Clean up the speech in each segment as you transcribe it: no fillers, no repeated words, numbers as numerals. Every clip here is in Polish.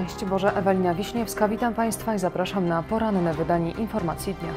Szczęść Boże, Ewelina Wiśniewska, witam Państwa i zapraszam na poranne wydanie Informacji Dnia.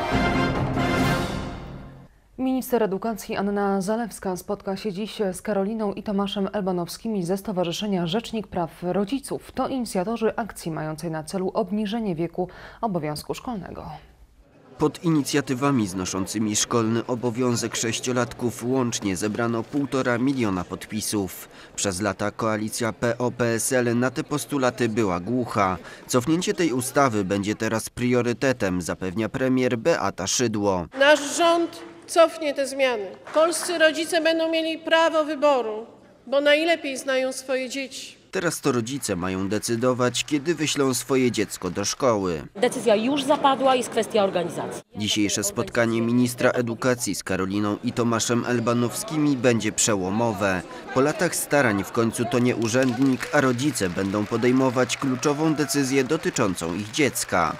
Minister edukacji Anna Zalewska spotka się dziś z Karoliną i Tomaszem Elbanowskimi ze Stowarzyszenia Rzecznik Praw Rodziców. To inicjatorzy akcji mającej na celu obniżenie wieku obowiązku szkolnego. Pod inicjatywami znoszącymi szkolny obowiązek sześciolatków łącznie zebrano 1,5 miliona podpisów. Przez lata koalicja PO-PSL na te postulaty była głucha. Cofnięcie tej ustawy będzie teraz priorytetem, zapewnia premier Beata Szydło. Nasz rząd cofnie te zmiany. Polscy rodzice będą mieli prawo wyboru, bo najlepiej znają swoje dzieci. Teraz to rodzice mają decydować, kiedy wyślą swoje dziecko do szkoły. Decyzja już zapadła, jest kwestia organizacji. Dzisiejsze spotkanie ministra edukacji z Karoliną i Tomaszem Elbanowskimi będzie przełomowe. Po latach starań w końcu to nie urzędnik, a rodzice będą podejmować kluczową decyzję dotyczącą ich dziecka.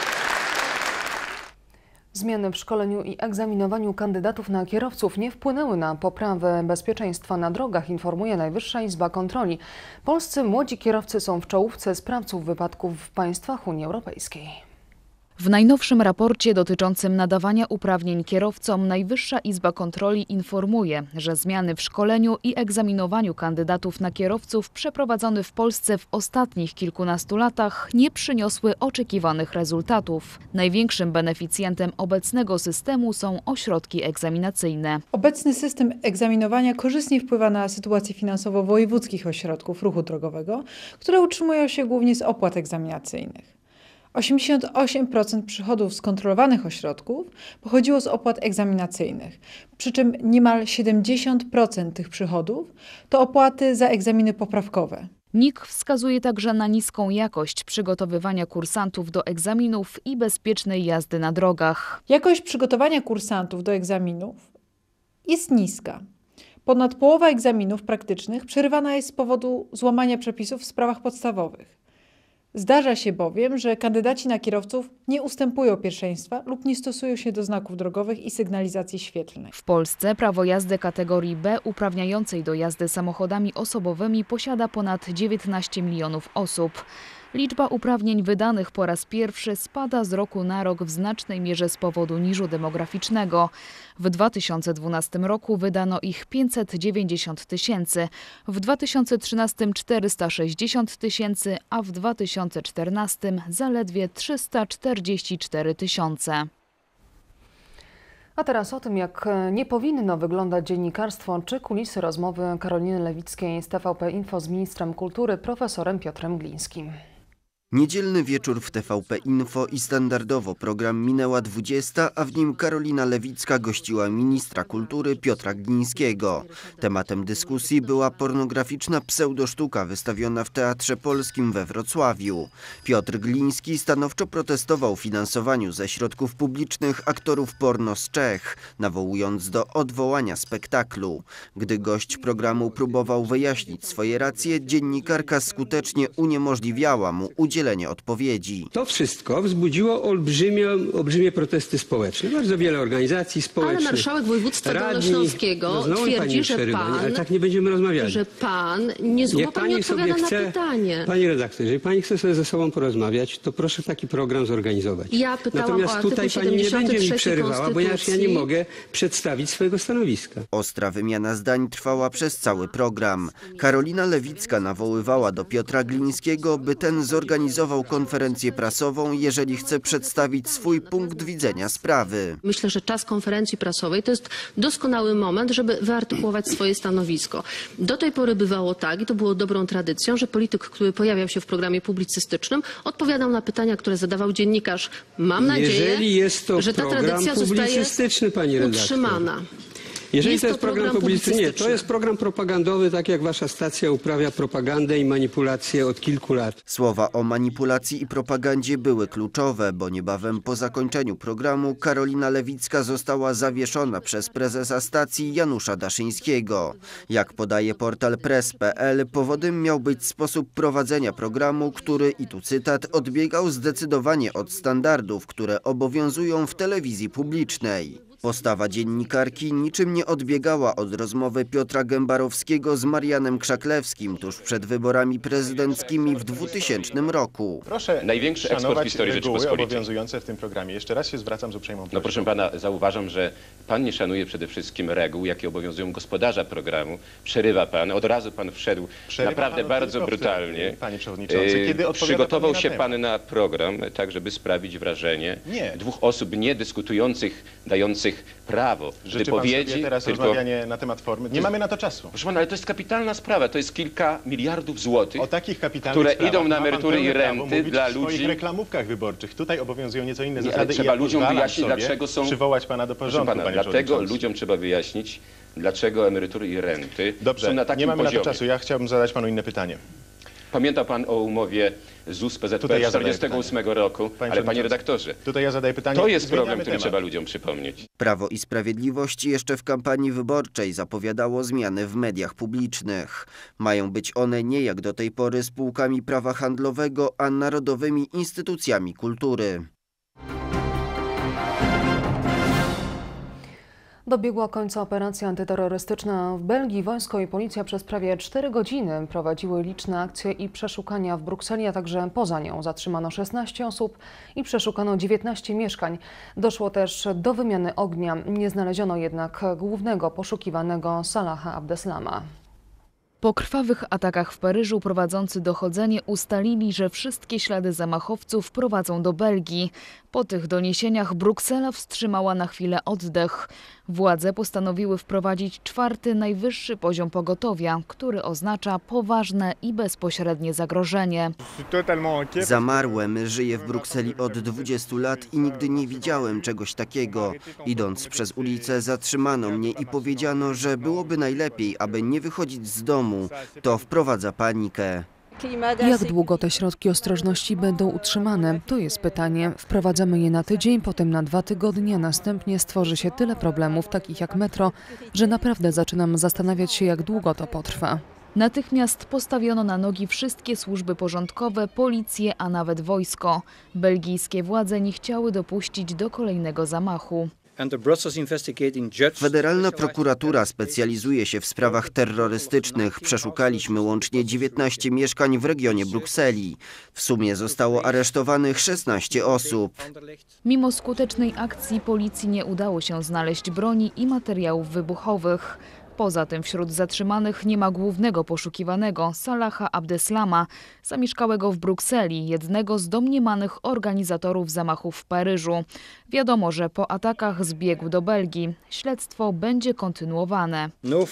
Zmiany w szkoleniu i egzaminowaniu kandydatów na kierowców nie wpłynęły na poprawę bezpieczeństwa na drogach, informuje Najwyższa Izba Kontroli. Polscy młodzi kierowcy są w czołówce sprawców wypadków w państwach Unii Europejskiej. W najnowszym raporcie dotyczącym nadawania uprawnień kierowcom Najwyższa Izba Kontroli informuje, że zmiany w szkoleniu i egzaminowaniu kandydatów na kierowców przeprowadzone w Polsce w ostatnich kilkunastu latach nie przyniosły oczekiwanych rezultatów. Największym beneficjentem obecnego systemu są ośrodki egzaminacyjne. Obecny system egzaminowania korzystnie wpływa na sytuację finansową wojewódzkich ośrodków ruchu drogowego, które utrzymują się głównie z opłat egzaminacyjnych. 88% przychodów z kontrolowanych ośrodków pochodziło z opłat egzaminacyjnych, przy czym niemal 70% tych przychodów to opłaty za egzaminy poprawkowe. NIK wskazuje także na niską jakość przygotowywania kursantów do egzaminów i bezpiecznej jazdy na drogach. Jakość przygotowania kursantów do egzaminów jest niska. Ponad połowa egzaminów praktycznych przerywana jest z powodu złamania przepisów w sprawach podstawowych. Zdarza się bowiem, że kandydaci na kierowców nie ustępują pierwszeństwa lub nie stosują się do znaków drogowych i sygnalizacji świetlnej. W Polsce prawo jazdy kategorii B uprawniającej do jazdy samochodami osobowymi posiada ponad 19 milionów osób. Liczba uprawnień wydanych po raz pierwszy spada z roku na rok w znacznej mierze z powodu niżu demograficznego. W 2012 roku wydano ich 590 tysięcy, w 2013 460 tysięcy, a w 2014 zaledwie 344 tysiące. A teraz o tym, jak nie powinno wyglądać dziennikarstwo, czy kulisy rozmowy Karoliny Lewickiej z TVP Info z ministrem kultury profesorem Piotrem Glińskim. Niedzielny wieczór w TVP Info i standardowo program Minęła 20, a w nim Karolina Lewicka gościła ministra kultury Piotra Glińskiego. Tematem dyskusji była pornograficzna pseudosztuka wystawiona w Teatrze Polskim we Wrocławiu. Piotr Gliński stanowczo protestował finansowaniu ze środków publicznych aktorów porno z Czech, nawołując do odwołania spektaklu. Gdy gość programu próbował wyjaśnić swoje racje, dziennikarka skutecznie uniemożliwiała mu udzielenie odpowiedzi. To wszystko wzbudziło olbrzymie protesty społeczne. Bardzo wiele organizacji społecznych. Ale marszałek województwa dolnośląskiego twierdzi, ale tak nie będziemy rozmawiali. Że pan nie zupełnie odpowiada na pytanie. Pani redaktor, jeżeli pani chce sobie ze sobą porozmawiać, to proszę taki program zorganizować. Ja pytałam Natomiast o artykuł tutaj pani nie będzie mi przerywała, bo ja nie mogę przedstawić swojego stanowiska. Ostra wymiana zdań trwała przez cały program. Karolina Lewicka nawoływała do Piotra Glińskiego, by ten zorganizował konferencję prasową, jeżeli chce przedstawić swój punkt widzenia sprawy. Myślę, że czas konferencji prasowej to jest doskonały moment, żeby wyartykułować swoje stanowisko. Do tej pory bywało tak, i to było dobrą tradycją, że polityk, który pojawiał się w programie publicystycznym, odpowiadał na pytania, które zadawał dziennikarz. Mam nadzieję, że ta tradycja zostaje utrzymana. Jeżeli to jest program publicystyczny, nie, to jest program propagandowy, tak jak wasza stacja uprawia propagandę i manipulację od kilku lat. Słowa o manipulacji i propagandzie były kluczowe, bo niebawem po zakończeniu programu Karolina Lewicka została zawieszona przez prezesa stacji Janusza Daszyńskiego. Jak podaje portal press.pl, powodem miał być sposób prowadzenia programu, który, i tu cytat, odbiegał zdecydowanie od standardów, które obowiązują w telewizji publicznej. Postawa dziennikarki niczym nie odbiegała od rozmowy Piotra Gębarowskiego z Marianem Krzaklewskim tuż przed wyborami prezydenckimi w 2000 roku. Proszę największy eksport w historii reguły Rzeczypospolitej obowiązujące w tym programie. Jeszcze raz się zwracam z uprzejmą prośbą. No proszę pana, zauważam, że pan nie szanuje przede wszystkim reguł, jakie obowiązują gospodarza programu. Przerywa pan, od razu pan wszedł naprawdę bardzo brutalnie. Panie przewodniczący, kiedy przygotował się pan na program, tak żeby sprawić wrażenie dwóch osób niedyskutujących, dających prawo wypowiedzi. Teraz rozmawianie na temat formy. Nie mamy na to czasu. Proszę pana, ale to jest kapitalna sprawa. To jest kilka miliardów złotych, o takich kapitalnych które idą na emerytury i renty dla ludzi. W swoich reklamówkach wyborczych. Tutaj obowiązują nieco inne zasady. Trzeba ludziom wyjaśnić, dlaczego są... przywołać pana do porządku, panie dlatego ludziom trzeba wyjaśnić, dlaczego emerytury i renty są na takim nie mamy poziomie. na to czasu. Ja chciałbym zadać panu inne pytanie. Pamięta pan o umowie ZUS-PZP z 1948 roku, ale panie redaktorze, tutaj ja zadaję pytanie. To jest problem, który trzeba ludziom przypomnieć. Prawo i Sprawiedliwość jeszcze w kampanii wyborczej zapowiadało zmiany w mediach publicznych. Mają być one nie jak do tej pory spółkami prawa handlowego, a narodowymi instytucjami kultury. Dobiegła końca operacja antyterrorystyczna w Belgii. Wojsko i policja przez prawie 4 godziny prowadziły liczne akcje i przeszukania w Brukseli, a także poza nią. Zatrzymano 16 osób i przeszukano 19 mieszkań. Doszło też do wymiany ognia. Nie znaleziono jednak głównego poszukiwanego Salaha Abdeslama. Po krwawych atakach w Paryżu prowadzący dochodzenie ustalili, że wszystkie ślady zamachowców prowadzą do Belgii. Po tych doniesieniach Bruksela wstrzymała na chwilę oddech. Władze postanowiły wprowadzić 4. najwyższy poziom pogotowia, który oznacza poważne i bezpośrednie zagrożenie. Zamarłem, żyję w Brukseli od 20 lat i nigdy nie widziałem czegoś takiego. Idąc przez ulicę zatrzymano mnie i powiedziano, że byłoby najlepiej, aby nie wychodzić z domu. To wprowadza panikę. Jak długo te środki ostrożności będą utrzymane? To jest pytanie. Wprowadzamy je na tydzień, potem na 2 tygodnie, a następnie stworzy się tyle problemów, takich jak metro, że naprawdę zaczynam zastanawiać się, jak długo to potrwa. Natychmiast postawiono na nogi wszystkie służby porządkowe, policję, a nawet wojsko. Belgijskie władze nie chciały dopuścić do kolejnego zamachu. Federalna prokuratura specjalizuje się w sprawach terrorystycznych. Przeszukaliśmy łącznie 19 mieszkań w regionie Brukseli. W sumie zostało aresztowanych 16 osób. Mimo skutecznej akcji policji nie udało się znaleźć broni i materiałów wybuchowych. Poza tym wśród zatrzymanych nie ma głównego poszukiwanego, Salaha Abdeslama, zamieszkałego w Brukseli, jednego z domniemanych organizatorów zamachów w Paryżu. Wiadomo, że po atakach zbiegł do Belgii. Śledztwo będzie kontynuowane.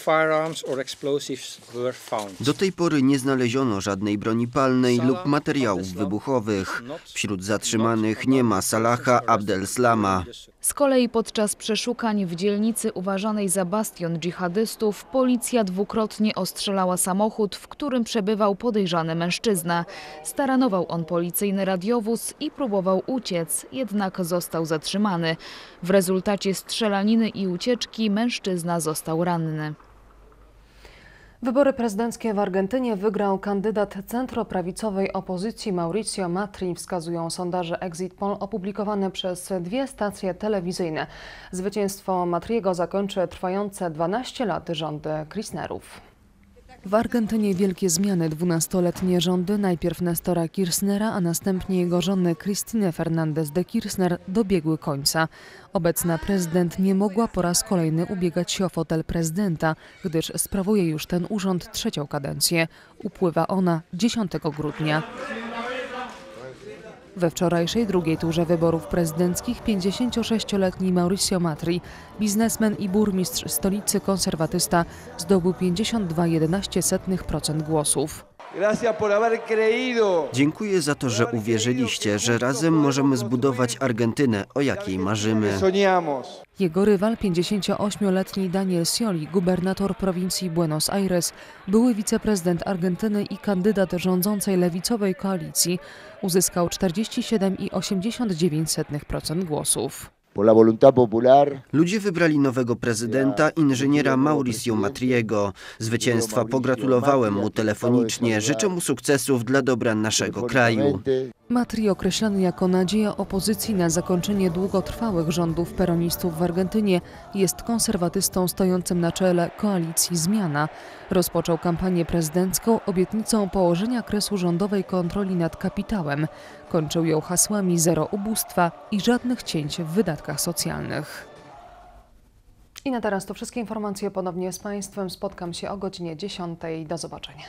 Do tej pory nie znaleziono żadnej broni palnej lub materiałów wybuchowych. Wśród zatrzymanych nie ma Salaha Abdeslama. Z kolei podczas przeszukań w dzielnicy uważanej za bastion dżihadystów policja dwukrotnie ostrzelała samochód, w którym przebywał podejrzany mężczyzna. Staranował on policyjny radiowóz i próbował uciec, jednak został zatrzymany. W rezultacie strzelaniny i ucieczki mężczyzna został ranny. Wybory prezydenckie w Argentynie wygrał kandydat centroprawicowej opozycji Mauricio Macri, wskazują sondaże Exit Poll opublikowane przez 2 stacje telewizyjne. Zwycięstwo Macriego zakończy trwające 12 lat rządy Kirchnerów. W Argentynie wielkie zmiany. 12-letnie rządy, najpierw Nestora Kirchnera, a następnie jego żony Cristina Fernández de Kirchner dobiegły końca. Obecna prezydent nie mogła po raz kolejny ubiegać się o fotel prezydenta, gdyż sprawuje już ten urząd 3. kadencję. Upływa ona 10 grudnia. We wczorajszej 2. turze wyborów prezydenckich 56-letni Mauricio Macri, biznesmen i burmistrz stolicy konserwatysta, zdobył 52,11% głosów. Dziękuję za to, że uwierzyliście, że razem możemy zbudować Argentynę, o jakiej marzymy. Jego rywal, 58-letni Daniel Scioli, gubernator prowincji Buenos Aires, były wiceprezydent Argentyny i kandydat rządzącej lewicowej koalicji, uzyskał 47,89% głosów. Ludzie wybrali nowego prezydenta, inżyniera Mauricio Macriego. Zwycięstwa pogratulowałem mu telefonicznie. Życzę mu sukcesów dla dobra naszego kraju. Matri określany jako nadzieja opozycji na zakończenie długotrwałych rządów peronistów w Argentynie jest konserwatystą stojącym na czele koalicji Zmiana. Rozpoczął kampanię prezydencką obietnicą położenia kresu rządowej kontroli nad kapitałem. Kończył ją hasłami zero ubóstwa i żadnych cięć w wydatkach socjalnych. I na teraz to wszystkie informacje. Ponownie z Państwem spotkam się o godzinie 10. Do zobaczenia.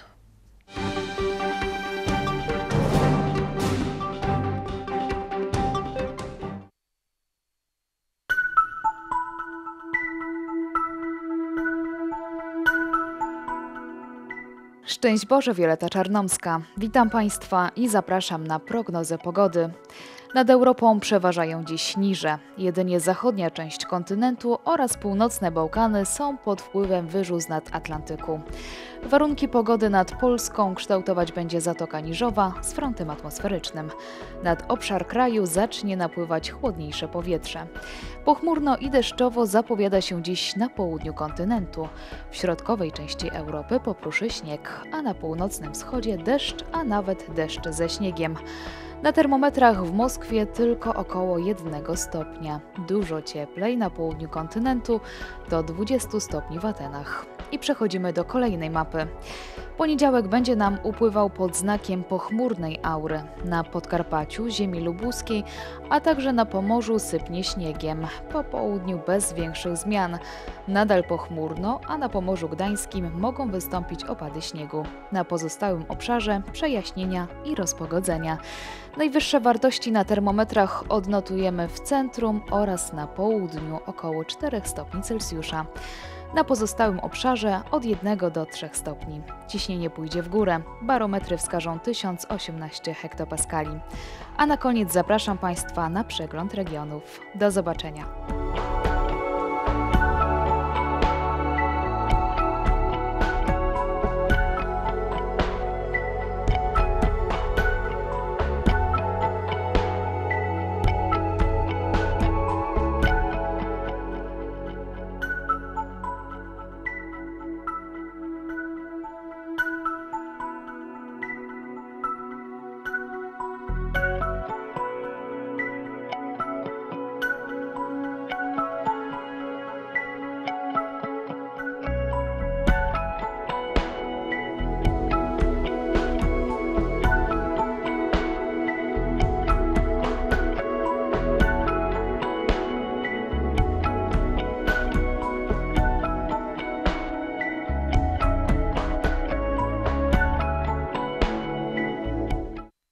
Szczęść Boże, Wioleta Czarnomska. Witam Państwa i zapraszam na prognozę pogody. Nad Europą przeważają dziś niże. Jedynie zachodnia część kontynentu oraz północne Bałkany są pod wpływem wyżu z nad Atlantyku. Warunki pogody nad Polską kształtować będzie Zatoka Niżowa z frontem atmosferycznym. Nad obszar kraju zacznie napływać chłodniejsze powietrze. Pochmurno i deszczowo zapowiada się dziś na południu kontynentu. W środkowej części Europy popruszy śnieg, a na północnym wschodzie deszcz, a nawet deszcz ze śniegiem. Na termometrach w Moskwie tylko około 1 stopnia. Dużo cieplej na południu kontynentu do 20 stopni w Atenach. I przechodzimy do kolejnej mapy. Poniedziałek będzie nam upływał pod znakiem pochmurnej aury. Na Podkarpaciu, ziemi lubuskiej, a także na Pomorzu sypnie śniegiem. Po południu bez większych zmian. Nadal pochmurno, a na Pomorzu Gdańskim mogą wystąpić opady śniegu. Na pozostałym obszarze przejaśnienia i rozpogodzenia. Najwyższe wartości na termometrach odnotujemy w centrum oraz na południu około 4 stopni Celsjusza. Na pozostałym obszarze od 1 do 3 stopni. Ciśnienie pójdzie w górę, barometry wskażą 1018 hektopaskali. A na koniec zapraszam Państwa na przegląd regionów. Do zobaczenia.